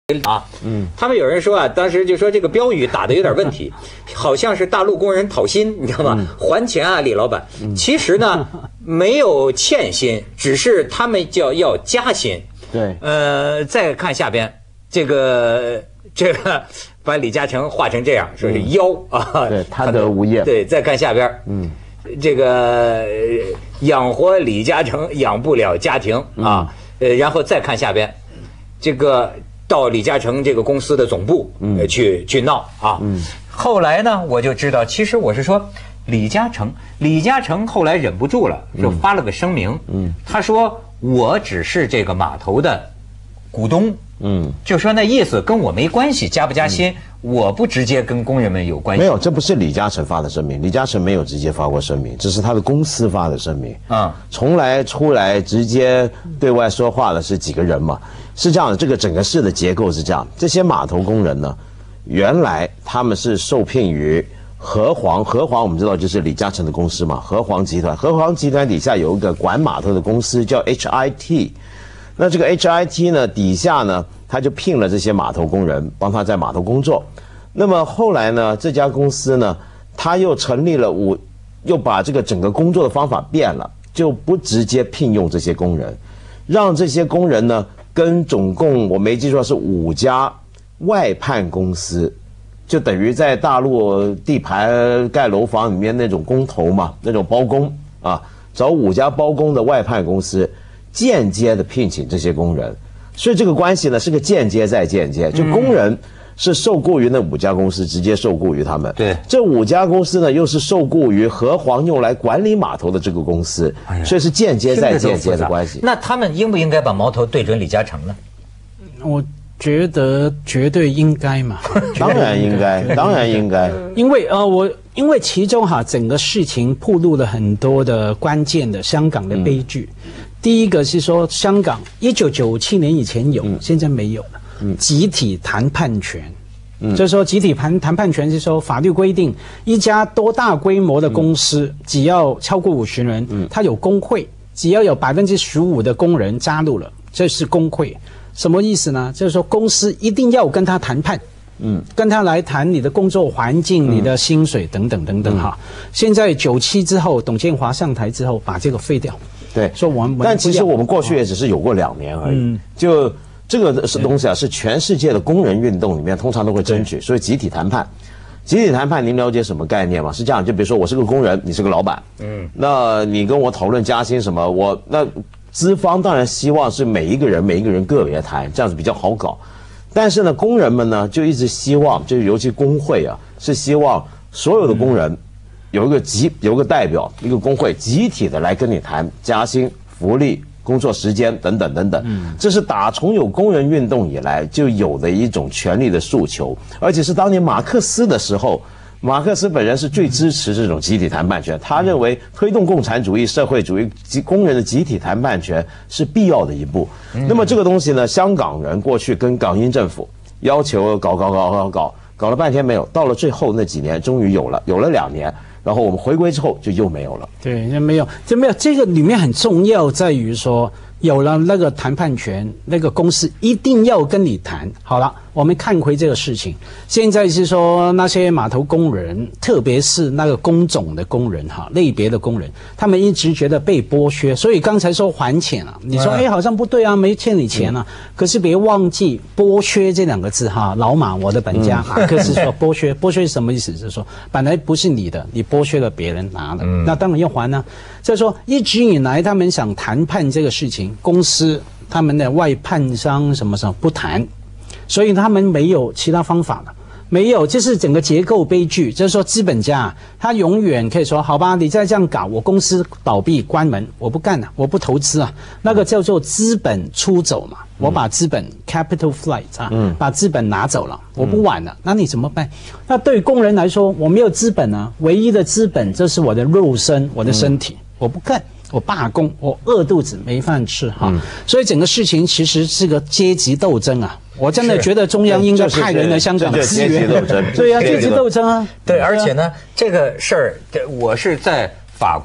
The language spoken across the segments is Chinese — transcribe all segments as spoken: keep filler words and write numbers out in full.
啊，嗯，他们有人说啊，当时就说这个标语打的有点问题，好像是大陆工人讨薪，你知道吗？嗯、还钱啊，李老板。嗯、其实呢，没有欠薪，只是他们叫要加薪。 对， 呃，再看下边这个这个，把李嘉诚画成这样，说是妖、嗯、啊， 对，贪得无厌。 对，再看下边，嗯，这个养活李嘉诚养不了家庭啊，嗯、呃，然后再看下边，这个。到李嘉诚这个公司的总部，嗯，去去闹啊，嗯，后来呢，我就知道，其实我是说，李嘉诚，李嘉诚后来忍不住了，就发了个声明，嗯，他说我只是这个码头的股东，嗯，就说那意思跟我没关系，加不加薪，嗯、我不直接跟工人们有关系。 没有，这不是李嘉诚发的声明，李嘉诚没有直接发过声明，这是他的公司发的声明，啊、嗯，从来出来直接对外说话的是几个人嘛。是这样的，这个整个市的结构是这样，这些码头工人呢，原来他们是受聘于和黄，和黄我们知道就是李嘉诚的公司嘛，和黄集团，和黄集团底下有一个管码头的公司叫 H I T， 那这个 H I T 呢底下呢，他就聘了这些码头工人帮他在码头工作，那么后来呢，这家公司呢，他又成立了五，又把这个整个工作的方法变了，就不直接聘用这些工人，让这些工人呢。跟总共我没记错是五家外判公司，就等于在大陆地盘盖楼房里面那种工头嘛，那种包工啊，找五家包工的外判公司，间接的聘请这些工人，所以这个关系呢是个间接再间接，就工人是受雇于那五家公司，直接受雇于他们。对，这五家公司呢又是受雇于和黄用来管理码头的这个公司，哎、所以是间接再间接的关系。 那他们应不应该把矛头对准李嘉诚呢？ 我觉得绝对应该嘛， 当然应该，当然应该。 因为呃，我因为其中哈整个事情暴露了很多的关键的香港的悲剧。嗯、第一个是说，香港一九九七年以前有，嗯、现在没有了。嗯、集体谈判权，嗯、就是说集体谈谈判权是说法律规定，一家多大规模的公司，嗯、只要超过五十人，嗯、它有工会，只要有百分之十五的工人加入了，这是工会。什么意思呢？就是说公司一定要跟他谈判，嗯，跟他来谈你的工作环境、嗯、你的薪水等等等等哈。嗯、现在九七之后，董建华上台之后，把这个废掉。 对，说我们，但其实我们过去也只是有过两年而已，嗯、就。这个是东西啊，是全世界的工人运动里面通常都会争取，所以集体谈判。集体谈判，您了解什么概念吗？是这样，就比如说我是个工人，你是个老板，嗯，那你跟我讨论加薪什么，我那资方当然希望是每一个人每一个人个别谈，这样子比较好搞。但是呢，工人们呢就一直希望，就是尤其工会啊，是希望所有的工人有一个集有一个代表，一个工会集体的来跟你谈加薪、福利。工作时间等等等等，这是打从有工人运动以来就有的一种权利的诉求，而且是当年马克思的时候，马克思本人是最支持这种集体谈判权，他认为推动共产主义、社会主义及工人的集体谈判权是必要的一步。那么这个东西呢，香港人过去跟港英政府要求搞搞搞搞搞，搞了半天没有，到了最后那几年终于有了，有了两年。然后我们回归之后就又没有了。 对，就没有，就没有。这个里面很重要在于说，有了那个谈判权，那个公司一定要跟你谈。好了，我们看回这个事情，现在是说那些码头工人，特别是那个工种的工人哈，类别的工人，他们一直觉得被剥削，所以刚才说还钱啊，你说哎、嗯、好像不对啊，没欠你钱啊，嗯、可是别忘记剥削这两个字哈，老马我的本家马克思说剥削，剥削是什么意思？就是说本来不是你的，你剥削了别人拿了，嗯、那当然要还呢。就是说一直以来他们想谈判这个事情，公司他们的外判商什么什么不谈。所以他们没有其他方法了，没有，这是整个结构悲剧。就是说，资本家他永远可以说，好吧，你再这样搞，我公司倒闭关门，我不干了，我不投资啊。那个叫做资本出走嘛，我把资本 capital flight 啊，嗯、把资本拿走了，我不玩了，嗯、那你怎么办？那对于工人来说，我没有资本啊，唯一的资本就是我的肉身，我的身体，嗯、我不干。我罢工，我饿肚子没饭吃哈，嗯、所以整个事情其实是个阶级斗争啊！我真的觉得中央应该派人来香港支援。对呀，阶级斗争啊！ 对，而且呢，这个事儿，我是在法国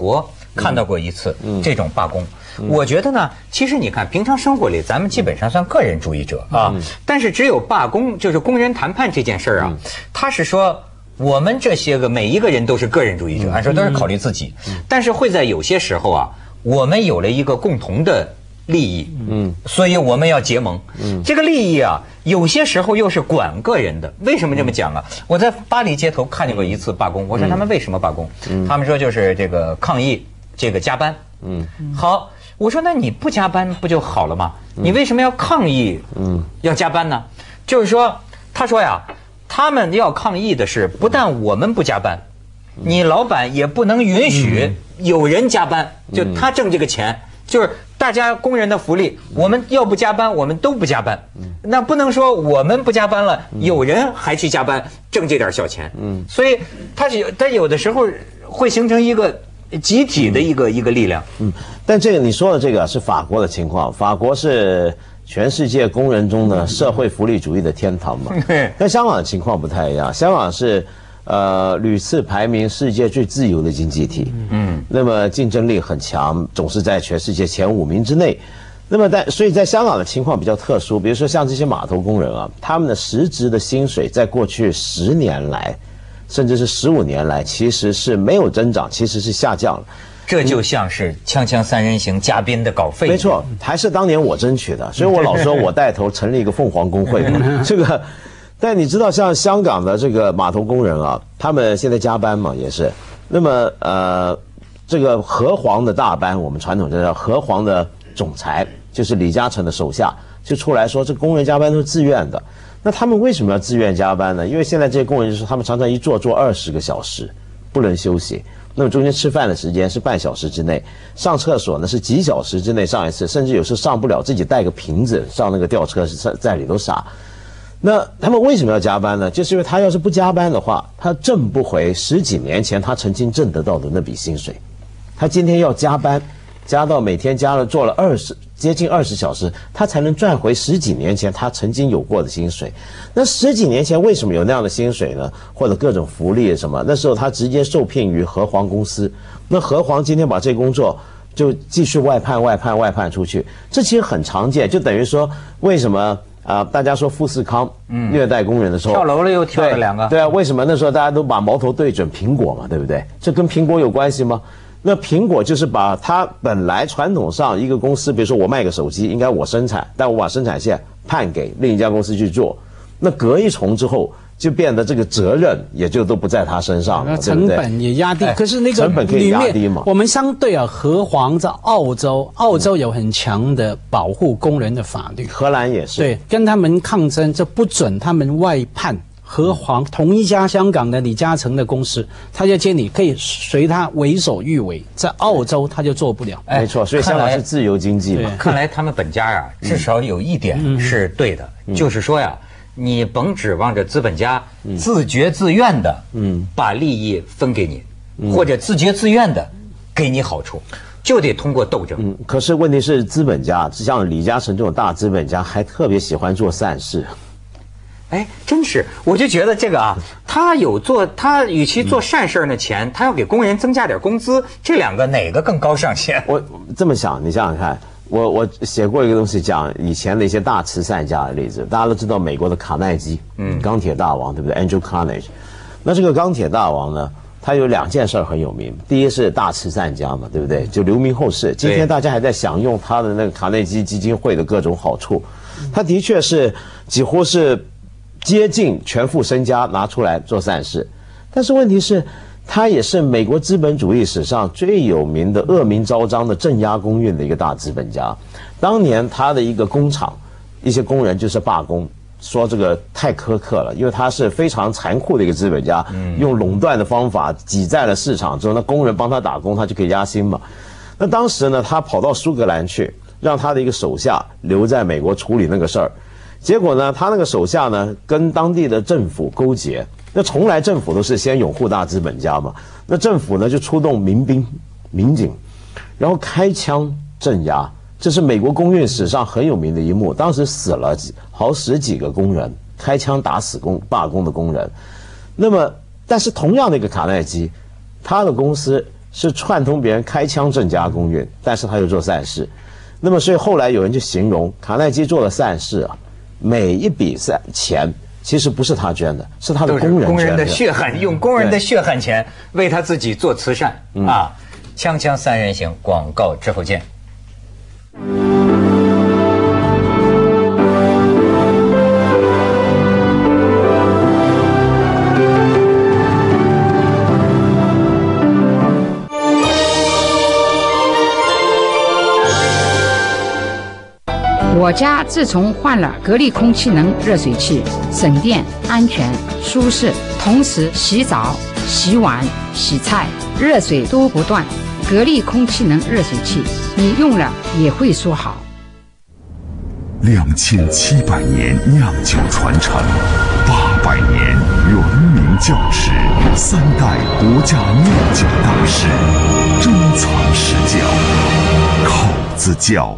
看到过一次这种罢工。我觉得呢，其实你看，平常生活里咱们基本上算个人主义者啊，但是只有罢工，就是工人谈判这件事儿啊，他是说我们这些个每一个人都是个人主义者，按说都是考虑自己，但是会在有些时候啊，我们有了一个共同的利益，嗯，所以我们要结盟。嗯，这个利益啊，有些时候又是管个人的。为什么这么讲啊？我在巴黎街头看见过一次罢工，我说他们为什么罢工？嗯，他们说就是这个抗议这个加班。嗯，好。我说那你不加班不就好了吗？你为什么要抗议？嗯，要加班呢？就是说，他说呀，他们要抗议的是，不但我们不加班，你老板也不能允许有人加班，就他挣这个钱，就是大家工人的福利，我们要不加班，我们都不加班，那不能说我们不加班了，有人还去加班挣这点小钱。嗯，所以他是他有的时候会形成一个集体的一个、嗯、一个力量。 嗯，但这个你说的这个是法国的情况，法国是全世界工人中的社会福利主义的天堂嘛。但香港的情况不太一样，香港是呃屡次排名世界最自由的经济体。嗯，那么竞争力很强，总是在全世界前五名之内。那么在所以在香港的情况比较特殊，比如说像这些码头工人啊，他们的实质的薪水在过去十年来，甚至是十五年来，其实是没有增长，其实是下降了。 这就像是《锵锵三人行》嘉宾的稿费。 没错，还是当年我争取的，所以我老说我带头成立一个凤凰工会嘛。这个，但你知道，像香港的这个码头工人啊，他们现在加班嘛，也是。那么呃，这个河皇的大班，我们传统叫河皇的总裁，就是李嘉诚的手下，就出来说，这工人加班都是自愿的。那他们为什么要自愿加班呢？因为现在这些工人就是他们常常一坐坐二十个小时，不能休息。那么中间吃饭的时间是半小时之内，上厕所呢是几小时之内上一次，甚至有时候上不了，自己带个瓶子上那个吊车是在里头撒。那他们为什么要加班呢？就是因为他要是不加班的话，他挣不回十几年前他曾经挣得到的那笔薪水。他今天要加班，加到每天加了做了二十接近二十小时，他才能赚回十几年前他曾经有过的薪水。那十几年前为什么有那样的薪水呢？或者各种福利什么？那时候他直接受聘于河皇公司，那河皇今天把这工作就继续外判、外判、外判出去，这其实很常见。就等于说，为什么啊、呃？大家说富士康虐待工人的时候， 跳楼了又跳了两个， 对啊，为什么那时候大家都把矛头对准苹果嘛，对不对？这跟苹果有关系吗？那苹果就是把它本来传统上一个公司，比如说我卖个手机，应该我生产，但我把生产线判给另一家公司去做，那隔一重之后，就变得这个责任也就都不在他身上了， 成本也压低。可是那个成本可以压低嘛？ 我们相对啊，河皇在澳洲，澳洲有很强的保护工人的法律， 荷兰也是， 对，跟他们抗争，就不准他们外判。河皇同一家香港的李嘉诚的公司，他就建议可以随他为所欲为，在澳洲他就做不了。 没错，所以香港是自由经济嘛。 看来他们本家啊，至少有一点是对的，嗯、就是说呀，你甭指望着资本家自觉自愿的，嗯，把利益分给你，嗯、或者自觉自愿的给你好处，就得通过斗争。 嗯，可是问题是，资本家像李嘉诚这种大资本家，还特别喜欢做善事。 哎，真是，我就觉得这个啊，他有做，他与其做善事呢钱，他要给工人增加点工资，这两个哪个更高尚些？ 我这么想，你想想看，我我写过一个东西，讲以前的一些大慈善家的例子。大家都知道美国的卡耐基，嗯，钢铁大王，对不对 ？Andrew Carnegie。那这个钢铁大王呢，他有两件事很有名，第一是大慈善家嘛，对不对？就留名后世。今天大家还在享用他的那个卡耐基基金会的各种好处，他的确是几乎是接近全副身家拿出来做善事，但是问题是，他也是美国资本主义史上最有名的恶名昭彰的镇压工运的一个大资本家。当年他的一个工厂，一些工人就是罢工，说这个太苛刻了，因为他是非常残酷的一个资本家，用垄断的方法挤在了市场之后，那工人帮他打工，他就可以压薪嘛。那当时呢，他跑到苏格兰去，让他的一个手下留在美国处理那个事儿。结果呢，他那个手下呢，跟当地的政府勾结。那从来政府都是先拥护大资本家嘛，那政府呢就出动民兵、民警，然后开枪镇压。这是美国工运史上很有名的一幕。当时死了好十几个工人，开枪打死工罢工的工人。那么，但是同样的一个卡耐基，他的公司是串通别人开枪镇压公运，但是他又做善事。那么所以后来有人就形容卡耐基做的善事啊，每一笔善钱其实不是他捐的，是他的工人捐的， 工人的血汗，用工人的血汗钱为他自己做慈善啊！锵锵三人行，广告之后见。 我家自从换了格力空气能热水器，省电、安全、舒适，同时洗澡、洗碗、洗菜，热水都不断。格力空气能热水器，你用了也会说好。 两千七百年酿酒传承，八百年原名窖池，三代国家酿酒大师，珍藏实窖，口子窖。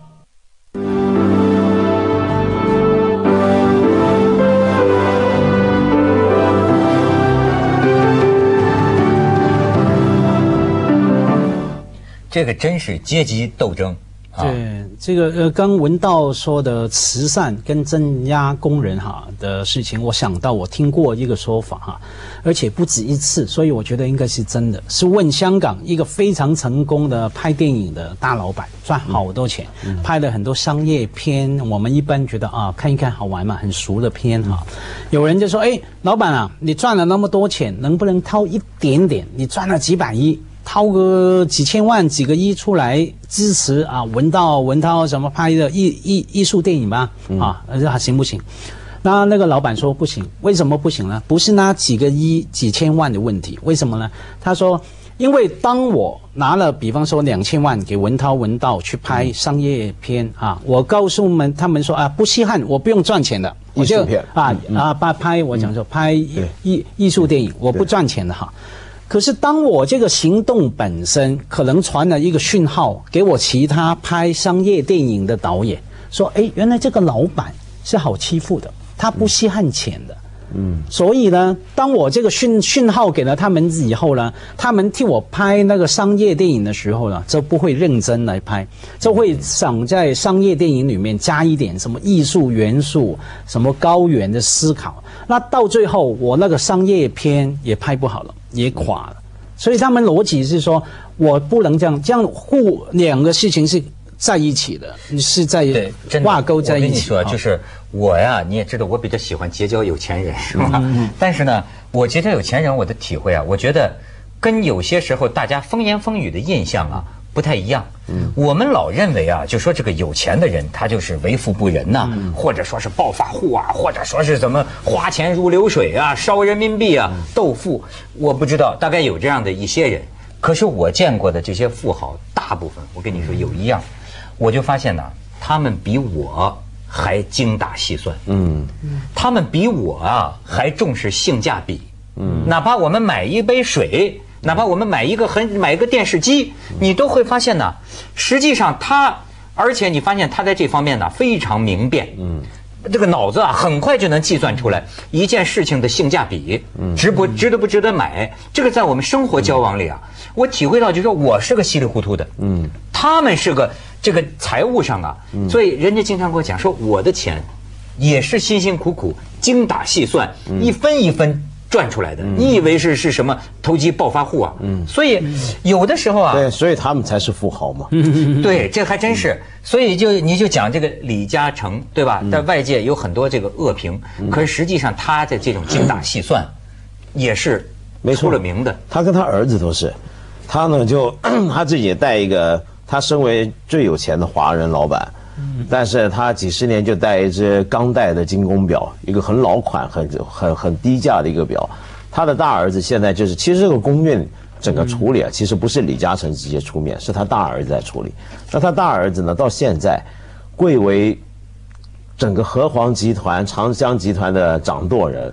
这个真是阶级斗争。 对，这个呃，刚文道说的慈善跟镇压工人哈的事情，我想到我听过一个说法哈，而且不止一次，所以我觉得应该是真的。是问香港一个非常成功的拍电影的大老板，赚好多钱，嗯、拍了很多商业片。我们一般觉得啊，看一看好玩嘛，很熟的片哈。嗯、有人就说：“哎，老板啊，你赚了那么多钱，能不能掏一点点？你赚了几百亿。”掏个几千万、几个亿出来支持啊，文道、文涛什么拍的艺艺艺术电影吧？啊，这行不行？那那个老板说不行，为什么不行呢？不是那几个亿、几千万的问题，为什么呢？他说，因为当我拿了，比方说两千万给文涛、文道去拍商业片啊，我告诉们他们说啊，不稀罕，我不用赚钱的，我就啊啊拍拍，我讲说拍艺艺术电影，我不赚钱的哈。可是当我这个行动本身可能传了一个讯号给我其他拍商业电影的导演，说，哎，原来这个老板是好欺负的，他不稀罕钱的。嗯，所以呢，当我这个讯讯号给了他们以后呢，他们替我拍那个商业电影的时候呢，就不会认真来拍，就会想在商业电影里面加一点什么艺术元素，什么高远的思考。那到最后，我那个商业片也拍不好了，也垮了。所以他们逻辑是说，我不能这样，这样互两个事情是在一起的，是在挂钩在一起。我跟你说，就是我呀，你也知道，我比较喜欢结交有钱人，是吧？嗯、但是呢，我结交有钱人，我的体会啊，我觉得跟有些时候大家风言风语的印象啊不太一样。嗯、我们老认为啊，就说这个有钱的人他就是为富不仁呐、啊，嗯、或者说是暴发户啊，或者说是怎么花钱如流水啊，烧人民币啊，嗯、斗富。我不知道，大概有这样的一些人。可是我见过的这些富豪，大部分我跟你说有一样，我就发现呢，他们比我还精打细算。嗯，他们比我啊还重视性价比。嗯，哪怕我们买一杯水。哪怕我们买一个很买一个电视机，你都会发现呢，实际上他，而且你发现他在这方面呢非常明辨，嗯，这个脑子啊很快就能计算出来一件事情的性价比，嗯，值不值得不值得买，这个在我们生活交往里啊，我体会到就是说我是个稀里糊涂的，嗯，他们是个这个财务上啊，所以人家经常跟我讲说我的钱也是辛辛苦苦精打细算，一分一分赚出来的，嗯、你以为是是什么投机暴发户啊？嗯，所以有的时候啊， 对，所以他们才是富豪嘛。 对，这还真是。所以就你就讲这个李嘉诚，对吧？在外界有很多这个恶评，嗯、可是实际上他的这种精打细算，也是出了名的。 他跟他儿子都是，他呢就他自己也带一个，他身为最有钱的华人老板。但是他几十年就戴一只钢带的精工表，一个很老款、很很很低价的一个表。他的大儿子现在就是，其实这个公运整个处理啊，其实不是李嘉诚直接出面，是他大儿子在处理。那他大儿子呢，到现在贵为整个和黄集团、长江集团的掌舵人，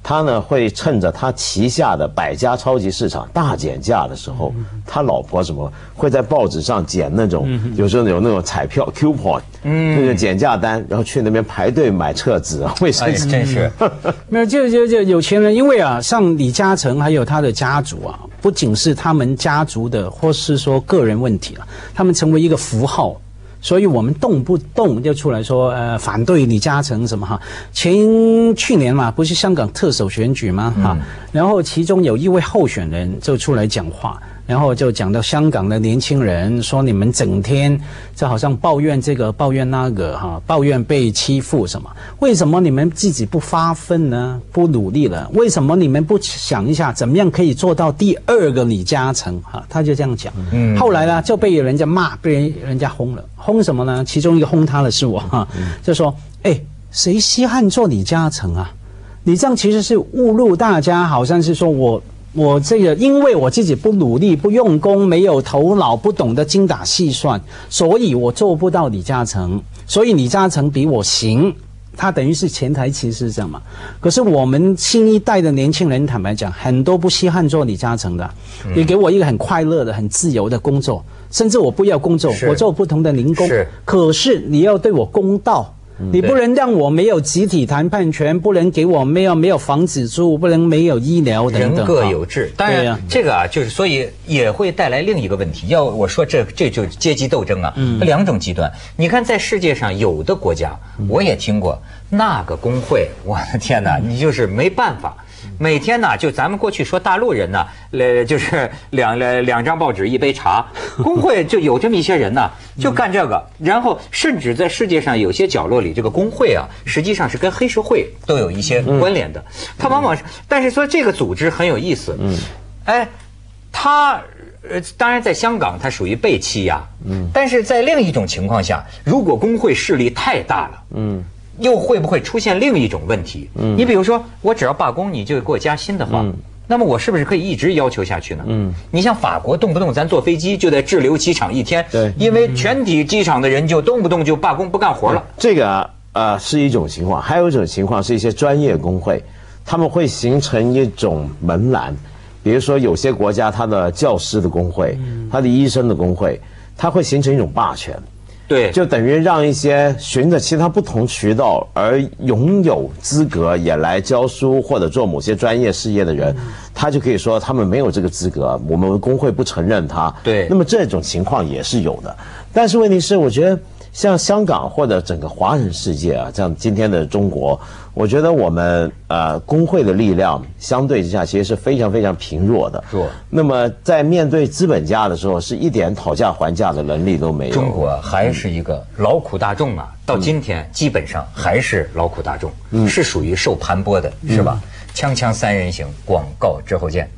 他呢会趁着他旗下的百家超级市场大减价的时候，他老婆什么会在报纸上剪那种，有时候有那种彩票 coupon， 嗯，那个减价单，然后去那边排队买厕纸、卫生纸， 真是没有就就就有钱人，因为啊，像李嘉诚还有他的家族啊，不仅是他们家族的，或是说个人问题了，他们成为一个符号。所以我们动不动就出来说，呃，反对李嘉诚什么哈？前去年嘛，不是香港特首选举吗？哈、嗯，然后其中有一位候选人就出来讲话，然后就讲到香港的年轻人，说你们整天就好像抱怨这个抱怨那个哈，抱怨被欺负什么？为什么你们自己不发奋呢？不努力了？为什么你们不想一下，怎么样可以做到第二个李嘉诚？哈，他就这样讲。嗯，后来呢，就被人家骂，被人人家轰了。轰什么呢？其中一个轰他的是我哈，就说：“哎，谁稀罕做李嘉诚啊？你这样其实是误入大家，好像是说我我这个因为我自己不努力、不用功、没有头脑、不懂得精打细算，所以我做不到李嘉诚。所以李嘉诚比我行。”他等于是潜台词是这样嘛？可是我们新一代的年轻人，坦白讲，很多不稀罕做李嘉诚的。嗯、你给我一个很快乐的、很自由的工作，甚至我不要工作，我做不同的零工。是，可是你要对我公道。你不能让我没有集体谈判权，不能给我没有没有房子住，不能没有医疗等等。 人各有志，当然、啊、这个啊，就是所以也会带来另一个问题。要我说这这就是阶级斗争啊，嗯、两种极端。你看，在世界上有的国家，我也听过那个工会，我的天哪，你就是没办法。每天呢，就咱们过去说大陆人呢，呃，就是两两两张报纸一杯茶，工会就有这么一些人呢，就干这个。然后甚至在世界上有些角落里，这个工会啊，实际上是跟黑社会都有一些关联的。它往往是，但是说这个组织很有意思，嗯，哎，它呃，当然在香港它属于被欺压，嗯，但是在另一种情况下，如果工会势力太大了，嗯。又会不会出现另一种问题？嗯，你比如说，我只要罢工，你就给我加薪的话，嗯、那么我是不是可以一直要求下去呢？嗯，你像法国，动不动咱坐飞机就得滞留机场一天，对，因为全体机场的人就动不动就罢工不干活了。 这个啊、呃、是一种情况，还有一种情况是一些专业工会，他们会形成一种门栏，比如说有些国家它的教师的工会，它的医生的工会，它会形成一种霸权。 对， 就等于让一些循着其他不同渠道而拥有资格也来教书或者做某些专业事业的人，他就可以说他们没有这个资格，我们工会不承认他。 对， 那么这种情况也是有的，但是问题是，我觉得像香港或者整个华人世界啊，像今天的中国，我觉得我们呃工会的力量相对之下其实是非常非常贫弱的。弱。那么在面对资本家的时候，是一点讨价还价的能力都没有。 中国还是一个劳苦大众啊，到今天基本上还是劳苦大众，嗯、是属于受盘剥的，是吧？锵锵三人行，广告之后见。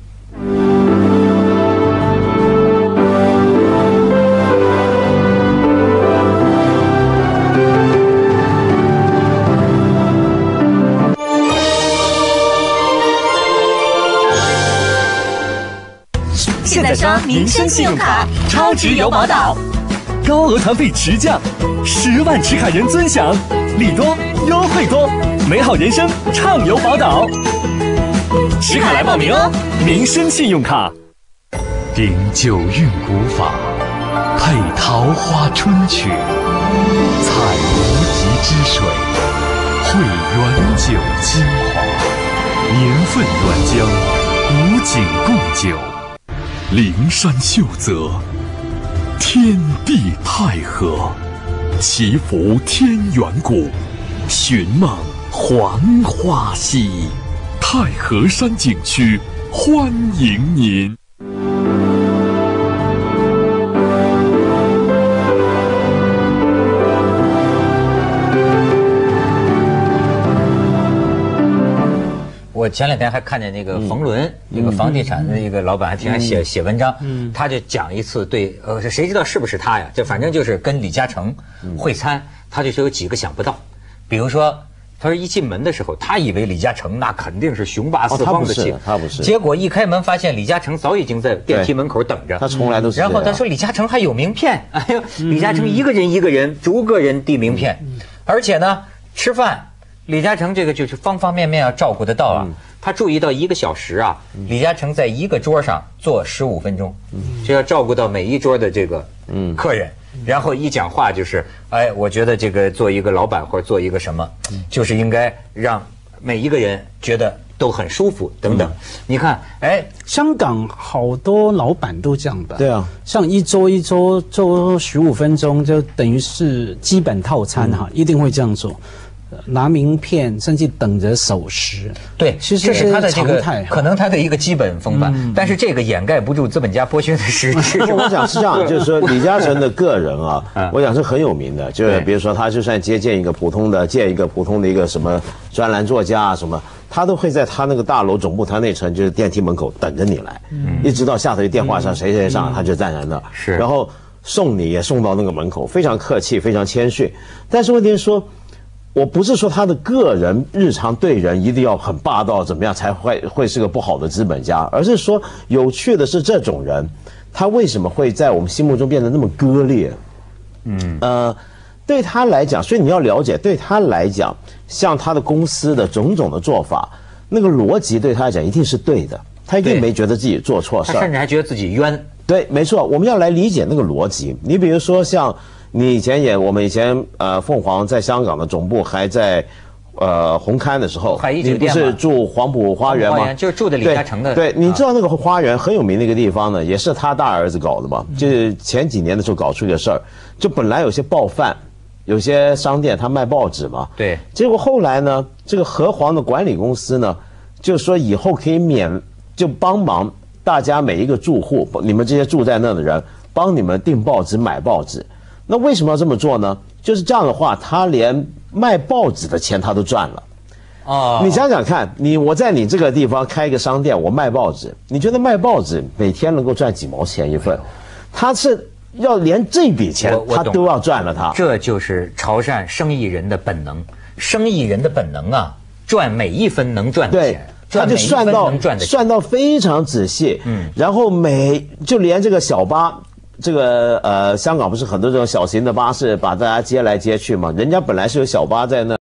现在刷民生信用卡，超值有宝岛，高额团费持降，十万持卡人尊享，利多优惠多，美好人生畅游宝岛。持卡来报名哦！民生信用卡， 顶九韵古法，配桃花春曲，采无极之水，汇原酒精华，年份原浆，古井贡酒。灵山秀泽，天地太和，祈福天元谷，寻梦还花溪，太和山景区欢迎您。 我前两天还看见那个冯仑，那个房地产的一个老板，还挺爱写写文章。嗯，他就讲一次对，呃，谁知道是不是他呀？就反正就是跟李嘉诚会餐，他就说有几个想不到，比如说，他说一进门的时候，他以为李嘉诚那肯定是雄霸四方的气， 他不是， 结果一开门发现李嘉诚早已经在电梯门口等着。 他从来都是。 然后他说李嘉诚还有名片，哎呦，李嘉诚一个人一个人逐个人递名片，而且呢，吃饭。 李嘉诚这个就是方方面面要照顾得到啊。嗯、他注意到一个小时啊，嗯、李嘉诚在一个桌上坐十五分钟，嗯、就要照顾到每一桌的这个客人。嗯、然后一讲话就是，哎，我觉得这个做一个老板或者做一个什么，嗯、就是应该让每一个人觉得都很舒服等等。嗯、你看，哎， 香港好多老板都这样的。 对啊， 像一桌一桌做十五分钟，就等于是基本套餐哈，嗯、一定会这样做。拿名片，甚至等着守时。 对， 其实这是他的这个常态， 可能他的一个基本风范。嗯、但是这个掩盖不住资本家剥削的实质。 我想是这样，就是说李嘉诚的个人啊，嗯、我想是很有名的。就是比如说他就算接见一个普通的，见一个普通的一个什么专栏作家啊什么，他都会在他那个大楼总部他那层就是电梯门口等着你来，嗯、一直到下头电话上谁谁上，嗯、他就站在那。 是， 然后送你也送到那个门口，非常客气，非常谦逊。但是问题是说。我不是说他的个人日常对人一定要很霸道，怎么样才会会是个不好的资本家，而是说有趣的是这种人，他为什么会在我们心目中变得那么割裂？嗯，呃，对他来讲，所以你要了解，对他来讲，像他的公司的种种的做法，那个逻辑对他来讲一定是对的，他一定没觉得自己做错事儿， 他甚至还觉得自己冤。 对，没错，我们要来理解那个逻辑。你比如说像。你以前也，我们以前呃，凤凰在香港的总部还在，呃，红磡的时候，你不是住黄埔花园吗？ 就是住的李嘉诚的。 对，对，你知道那个花园很有名的一个地方呢，也是他大儿子搞的嘛。就是前几年的时候搞出一个事儿，就本来有些报贩，有些商店他卖报纸嘛。 对。 结果后来呢，这个和黄的管理公司呢，就说以后可以免，就帮忙大家每一个住户，你们这些住在那的人，帮你们订报纸、买报纸。那为什么要这么做呢？就是这样的话，他连卖报纸的钱他都赚了。哦，你想想看，你我在你这个地方开一个商店，我卖报纸，你觉得卖报纸每天能够赚几毛钱一份？他是要连这笔钱他都要赚了他。 这就是潮汕生意人的本能，生意人的本能啊，赚每一分能赚的钱。 他就算到算到非常仔细，嗯，然后每就连这个小巴。这个呃，香港不是很多这种小型的巴士把大家接来接去嘛？人家本来是有小巴在那